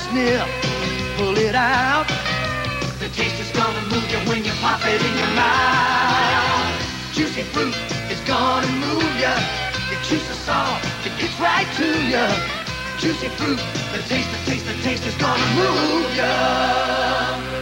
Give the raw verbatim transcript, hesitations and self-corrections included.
sniff, pull it out. The taste is gonna move you when you pop it in your mouth. Juicy fruit is gonna move you. You choose the salt, it gets right to you. Juicy fruit, the taste, the taste, the taste is gonna move you.